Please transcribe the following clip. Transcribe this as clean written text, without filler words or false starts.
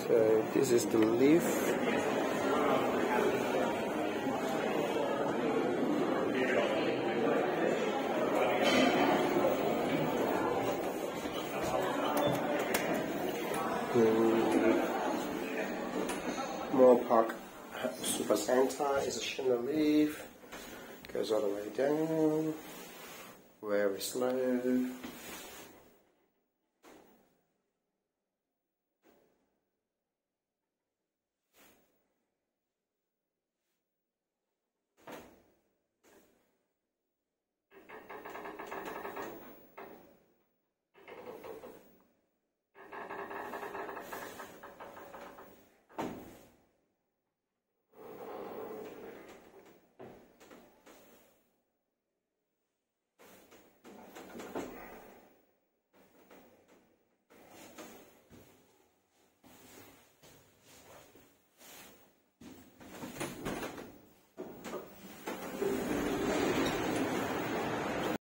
So this is the leaf. More park super centa is a schindler leaf. Goes all the way down. Very slow.